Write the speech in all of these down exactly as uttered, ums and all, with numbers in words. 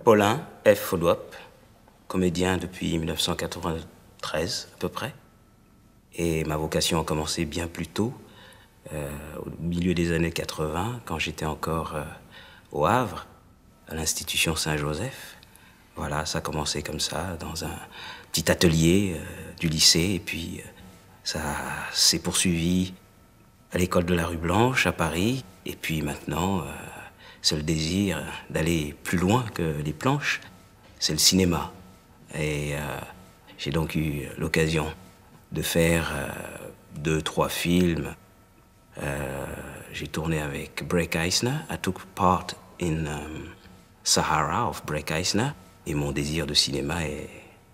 Paulin F. Fodouap, comédien depuis mille neuf cent quatre-vingt-treize à peu près. Et ma vocation a commencé bien plus tôt, euh, au milieu des années quatre-vingt, quand j'étais encore euh, au Havre, à l'institution Saint-Joseph. Voilà, ça a commencé comme ça, dans un petit atelier euh, du lycée, et puis euh, ça s'est poursuivi à l'école de la rue Blanche, à Paris, et puis maintenant, euh, c'est le désir d'aller plus loin que les planches, c'est le cinéma. Et euh, j'ai donc eu l'occasion de faire euh, deux, trois films. Euh, j'ai tourné avec Breck Eisner. I took part in um, Sahara of Breck Eisner. Et mon désir de cinéma est...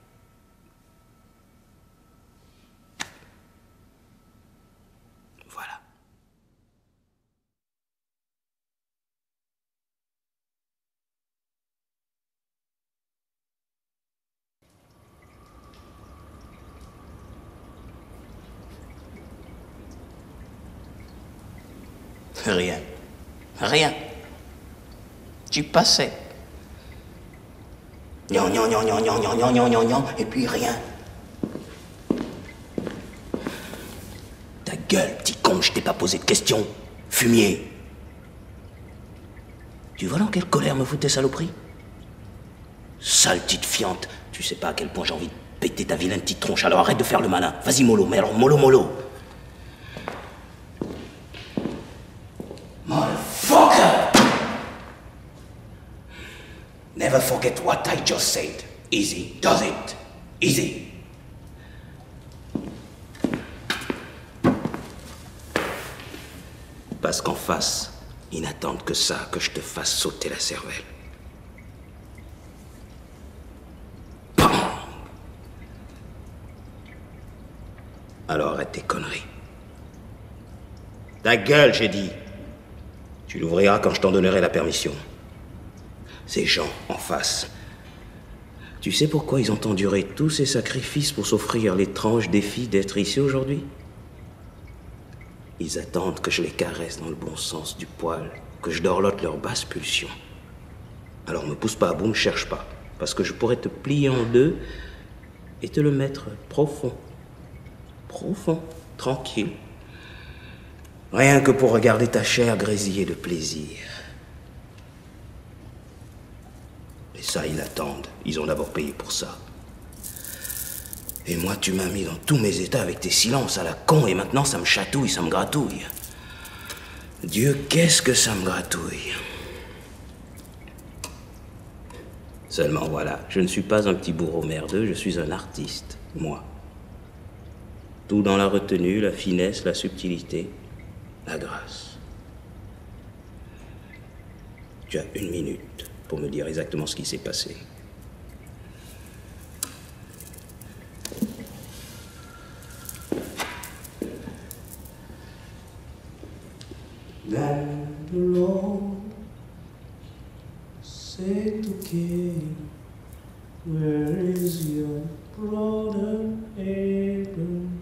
Voilà. Rien. Rien. Tu passais. Gnan, gnan, gnan, gnan, gnan, gnan, gnan, gnan, gnan, et puis rien. Ta gueule, petit con, je t'ai pas posé de questions. Fumier. Tu vois dans quelle colère me fout tes saloperies? Sale petite fiante. Tu sais pas à quel point j'ai envie de péter ta vilaine petite tronche, alors arrête de faire le malin. Vas-y, mollo, mais alors mollo, mollo. Motherfucker! Never forget what I just said. Easy, does it? Easy. Parce qu'en face, ils n'attendent que ça, que je te fasse sauter la cervelle. Bam! Alors arrête tes conneries. Ta gueule, j'ai dit. Tu l'ouvriras quand je t'en donnerai la permission. Ces gens en face. Tu sais pourquoi ils ont enduré tous ces sacrifices pour s'offrir l'étrange défi d'être ici aujourd'hui? Ils attendent que je les caresse dans le bon sens du poil, que je dorlote leur basse pulsion. Alors me pousse pas à bout, me cherche pas, parce que je pourrais te plier en deux et te le mettre profond. Profond, tranquille. Rien que pour regarder ta chair grésiller de plaisir. Et ça, ils l'attendent. Ils ont d'abord payé pour ça. Et moi, tu m'as mis dans tous mes états avec tes silences à la con, et maintenant, ça me chatouille, ça me gratouille. Dieu, qu'est-ce que ça me gratouille. Seulement, voilà, je ne suis pas un petit bourreau merdeux, je suis un artiste, moi. Tout dans la retenue, la finesse, la subtilité, la grâce. Tu as une minute pour me dire exactement ce qui s'est passé. Then the Lord said to Cain, where is your brother Abel?